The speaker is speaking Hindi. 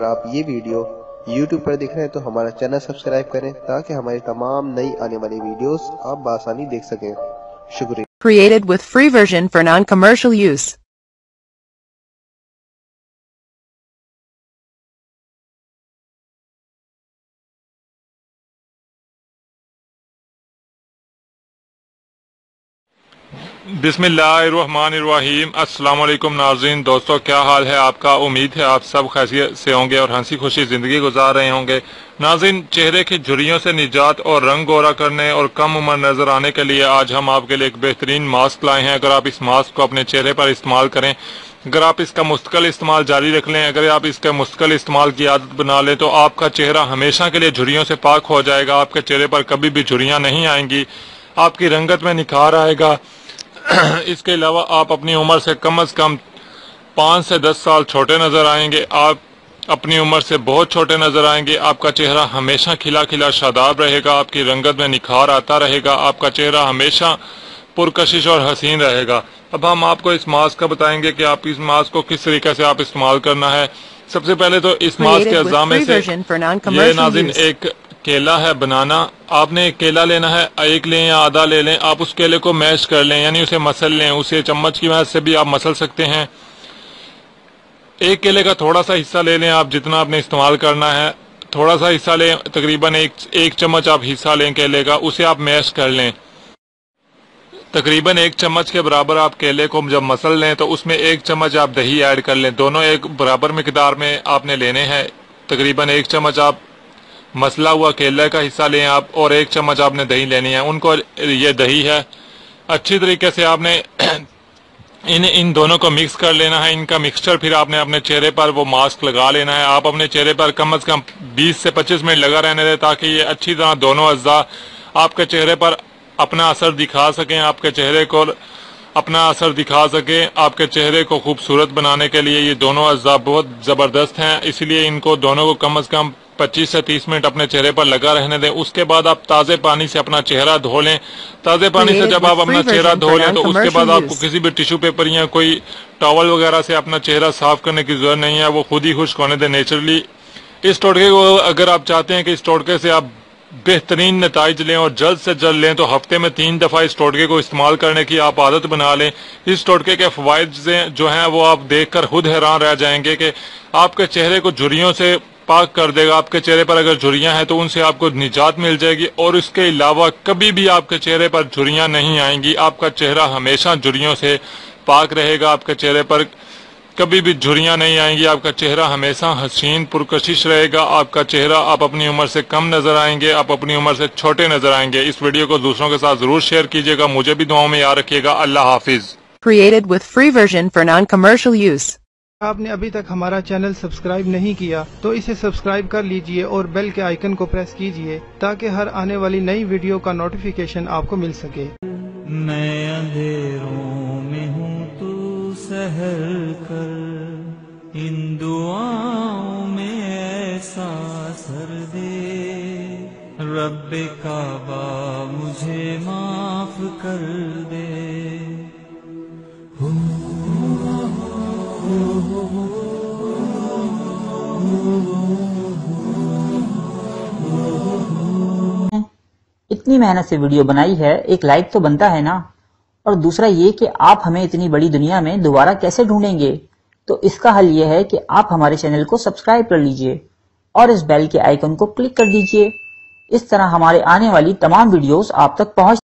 अगर आप ये वीडियो YouTube पर देख रहे हैं तो हमारा चैनल सब्सक्राइब करें ताकि हमारी तमाम नई आने वाली वीडियोस आप बआसानी देख सकें। शुक्रिया। Created with free version for non-commercial use. बिस्मिल्लाहिर्रहमानिर्रहीम। अस्सलाम वालेकुम नाज़रीन, दोस्तों क्या हाल है आपका। उम्मीद है आप सब खैरियत से होंगे और हंसी खुशी ज़िंदगी गुजार रहे होंगे। नाज़रीन, चेहरे की झुर्रियों से निजात और रंग गोरा करने और कम उम्र नज़र आने के लिए आज हम आपके लिए एक बेहतरीन मास्क लाए हैं। अगर आप इस मास्क को अपने चेहरे पर इस्तेमाल करें, अगर आप इसका मुस्तकिल इस्तेमाल जारी रख लें, अगर आप इसका मुस्तकिल इस्तेमाल की आदत बना लें तो आपका चेहरा हमेशा के लिए झुर्रियों से पाक हो जाएगा। आपके चेहरे पर कभी भी झुर्रियाँ नहीं आएंगी, आपकी रंगत में निखार आएगा। इसके अलावा आप अपनी उम्र से कम 5 से 10 साल छोटे नजर आएंगे। आप अपनी उम्र से बहुत छोटे नजर आएंगे। आपका चेहरा हमेशा खिला खिला शादाब रहेगा, आपकी रंगत में निखार आता रहेगा, आपका चेहरा हमेशा पुरकशिश और हसीन रहेगा। अब हम आपको इस मास्क का बताएंगे कि आप इस मास्क को किस तरीके से आप इस्तेमाल करना है। सबसे पहले तो इस मास्क के अज़्ज़ा में से ये नाज़रीन एक केला है, बनाना। आपने एक केला लेना है, एक लें या आधा ले लें। आप उस केले को मैश कर लें, यानी उसे मसल लें। उसे चम्मच की मदद से भी आप मसल सकते हैं। एक केले का थोड़ा सा हिस्सा ले लें, आप जितना आपने इस्तेमाल करना है थोड़ा सा हिस्सा लें, तकरीबन एक चम्मच आप हिस्सा लें केले का, उसे आप मैश कर लें। तकरीबन 1 चम्मच के बराबर आप केले को जब मसल लें तो उसमें 1 चम्मच आप दही ऐड कर लें। दोनों एक बराबर मिकदार में आपने लेने हैं। तकरीबन 1 चम्मच आप मसला हुआ केले का हिस्सा लें आप, और 1 चम्मच आपने दही लेनी है। उनको ये दही है, अच्छी तरीके से आपने इन दोनों को मिक्स कर लेना है। इनका मिक्सचर फिर आपने अपने चेहरे पर वो मास्क लगा लेना है। आप अपने चेहरे पर कम से कम 20 से 25 मिनट लगा रहने दें ताकि ये अच्छी तरह दोनों अज्जा आपके चेहरे पर अपना असर दिखा सकें, आपके चेहरे को अपना असर दिखा सकें। आपके चेहरे को खूबसूरत बनाने के लिए ये दोनों अज्जा बहुत ज़बरदस्त हैं, इसलिए इनको दोनों को कम से कम 25 से 30 मिनट अपने चेहरे पर लगा रहने दें। उसके बाद आप ताज़े पानी से अपना चेहरा धो लें। ताज़े पानी से जब आप अपना चेहरा धो लें तो उसके बाद आपको किसी भी टिश्यू पेपर या कोई टॉवल वगैरह से अपना चेहरा साफ करने की जरूरत नहीं है, वो खुद ही खुश्क होने दें नेचुरली। इस टोटके को अगर आप चाहते हैं कि इस टोटके से आप बेहतरीन नताइज लें और जल्द से जल्द लें तो हफ्ते में 3 दफा इस टोटके को इस्तेमाल करने की आप आदत बना लें। इस टोटके के फवाइद जो हैं वो आप देखकर खुद हैरान रह जाएंगे कि आपके चेहरे को झुर्रियों से पाक कर देगा। आपके चेहरे पर अगर झुर्रियां हैं तो उनसे आपको निजात मिल जाएगी, और इसके अलावा कभी भी आपके चेहरे पर झुर्रियां नहीं आएंगी। आपका चेहरा हमेशा झुर्रियों से पाक रहेगा, आपके चेहरे पर कभी भी झुर्रियां नहीं आएंगी। आपका चेहरा हमेशा हसीन पुरकशिश रहेगा। आपका चेहरा आप अपनी उम्र से कम नजर आएंगे, आप अपनी उम्र से छोटे नजर आएंगे। इस वीडियो को दूसरों के साथ जरूर शेयर कीजिएगा। मुझे भी दुआओं में याद रखिएगा। अल्लाह हाफिज। Created with free version for non-commercial use. आपने अभी तक हमारा चैनल सब्सक्राइब नहीं किया तो इसे सब्सक्राइब कर लीजिए और बेल के आइकन को प्रेस कीजिए ताकि हर आने वाली नई वीडियो का नोटिफिकेशन आपको मिल सके। मैं अंधेरों में हूँ, तू सहल कर, इन दुआओं में ऐसा असर दे, रब्बे काबा मुझे माफ कर दे। इतनी मेहनत से वीडियो बनाई है, एक लाइक तो बनता है ना। और दूसरा ये कि आप हमें इतनी बड़ी दुनिया में दोबारा कैसे ढूंढेंगे, तो इसका हल ये है कि आप हमारे चैनल को सब्सक्राइब कर लीजिए और इस बेल के आइकन को क्लिक कर दीजिए। इस तरह हमारे आने वाली तमाम वीडियोस आप तक पहुंच